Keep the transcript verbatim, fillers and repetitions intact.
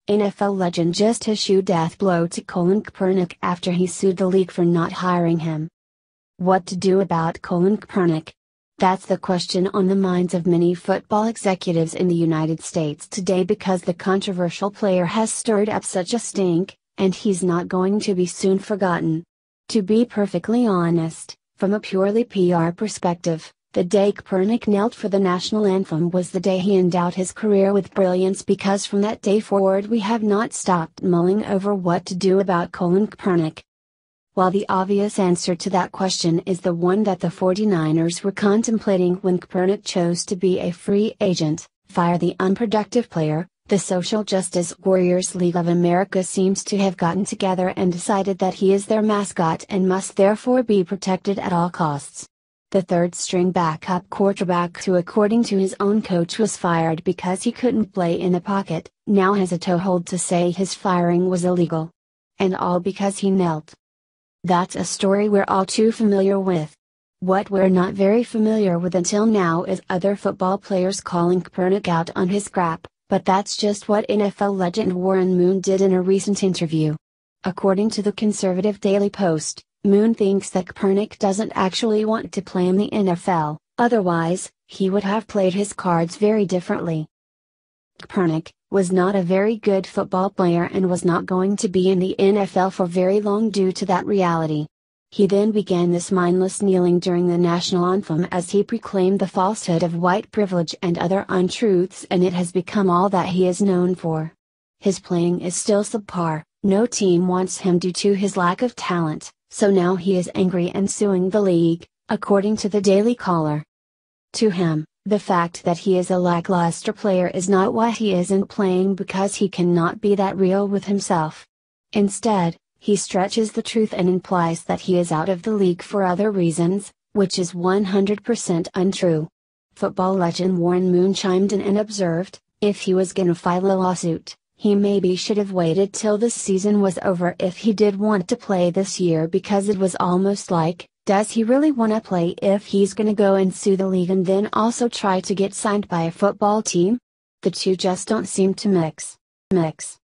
N F L legend just issued death blow to Colin Kaepernick after he sued the league for not hiring him. What to do about Colin Kaepernick? That's the question on the minds of many football executives in the United States today, because the controversial player has stirred up such a stink, and he's not going to be soon forgotten. To be perfectly honest, from a purely P R perspective, the day Kaepernick knelt for the national anthem was the day he endowed his career with brilliance, because from that day forward we have not stopped mulling over what to do about Colin Kaepernick. While the obvious answer to that question is the one that the forty-niners were contemplating when Kaepernick chose to be a free agent, fire the unproductive player, the Social Justice Warriors League of America seems to have gotten together and decided that he is their mascot and must therefore be protected at all costs. The third-string backup quarterback, who according to his own coach was fired because he couldn't play in the pocket, now has a toehold to say his firing was illegal. And all because he knelt. That's a story we're all too familiar with. What we're not very familiar with until now is other football players calling Kaepernick out on his crap, but that's just what N F L legend Warren Moon did in a recent interview. According to the conservative Daily Post, Moon thinks that Kaepernick doesn't actually want to play in the N F L, otherwise, he would have played his cards very differently. Kaepernick was not a very good football player and was not going to be in the N F L for very long due to that reality. He then began this mindless kneeling during the national anthem as he proclaimed the falsehood of white privilege and other untruths, and it has become all that he is known for. His playing is still subpar, no team wants him due to his lack of talent, so now he is angry and suing the league, according to the Daily Caller. To him, the fact that he is a lackluster player is not why he isn't playing, because he cannot be that real with himself. Instead, he stretches the truth and implies that he is out of the league for other reasons, which is one hundred percent untrue. Football legend Warren Moon chimed in and observed, if he was gonna file a lawsuit, he maybe should have waited till this season was over if he did want to play this year, because it was almost like, does he really want to play if he's gonna go and sue the league and then also try to get signed by a football team? The two just don't seem to mix. Mix.